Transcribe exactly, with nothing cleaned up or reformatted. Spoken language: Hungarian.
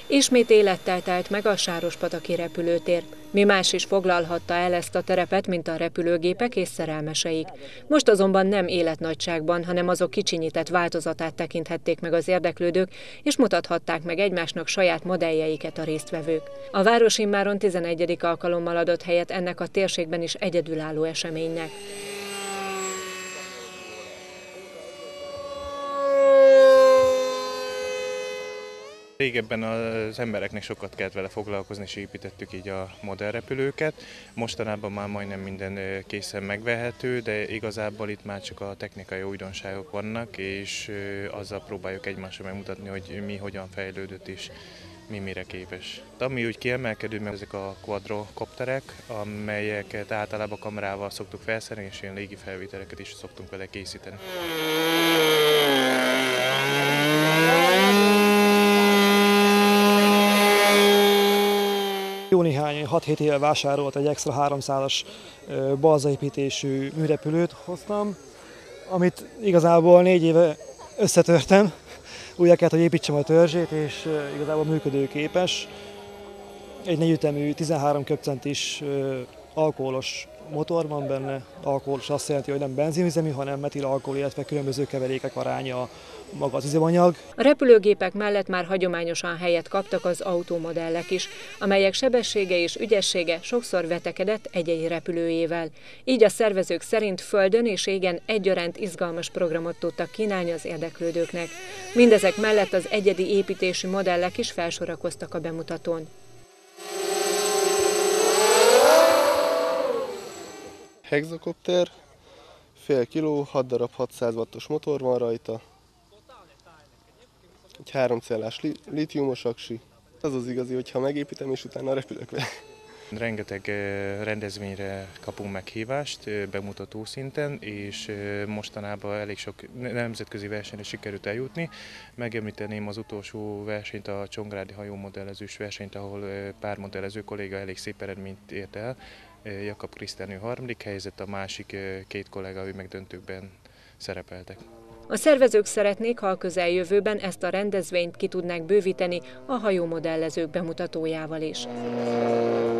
Ismét élettel telt meg a Sárospataki repülőtér. Mi más is foglalhatta el ezt a terepet, mint a repülőgépek és szerelmeseik. Most azonban nem életnagyságban, hanem azok kicsinyített változatát tekinthették meg az érdeklődők, és mutathatták meg egymásnak saját modelljeiket a résztvevők. A város immáron tizenegyedik alkalommal adott helyet ennek a térségben is egyedülálló eseménynek. Régebben az embereknek sokat kellett vele foglalkozni, és építettük így a modellrepülőket. Mostanában már majdnem minden készen megvehető, de igazából itt már csak a technikai újdonságok vannak, és azzal próbáljuk egymásra megmutatni, hogy mi hogyan fejlődött és mi mire képes. Ami úgy kiemelkedő, mert ezek a quadrocopterek, amelyeket általában kamerával szoktuk felszerelni, és ilyen légi felvételeket is szoktunk vele készíteni. Jó néhány hat-hét éve vásárolt egy extra háromszázas balzaépítésű műrepülőt hoztam, amit igazából négy éve összetörtem, újra kellett, hogy építsem a törzsét, és igazából működőképes. Egy négyütemű tizenhárom köbcentis alkoholos motor van benne. Alkoholos azt jelenti, hogy nem benzinüzemű, hanem metilalkohol, illetve különböző keverékek aránya maga az üzemanyag. A repülőgépek mellett már hagyományosan helyet kaptak az automodellek is, amelyek sebessége és ügyessége sokszor vetekedett egy-egy repülőjével. Így a szervezők szerint földön és égen egyaránt izgalmas programot tudtak kínálni az érdeklődőknek. Mindezek mellett az egyedi építésű modellek is felsorakoztak a bemutatón. Hexakopter, fél kiló, hat darab hatszáz wattos motor van rajta, egy háromcellás li litiumos aksi. Az az igazi, hogyha megépítem és utána repülök vele. Rengeteg rendezvényre kapunk meghívást bemutató szinten, és mostanában elég sok nemzetközi versenyre sikerült eljutni. Megemlíteném az utolsó versenyt, a csongrádi hajómodellezős versenyt, ahol pár modellező kolléga elég szép eredményt ért el. Jakab Krisztánő harmadik helyezett, a másik két kollega ő meg döntőkben szerepeltek. A szervezők szeretnék, ha a közeljövőben ezt a rendezvényt ki tudnák bővíteni a hajómodellezők bemutatójával is.